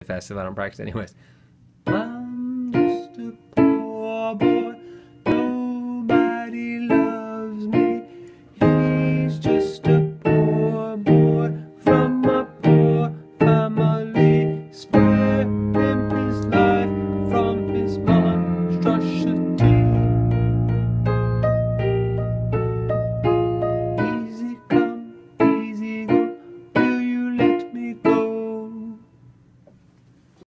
fast if I don't practice anyways. I'm just a poor boy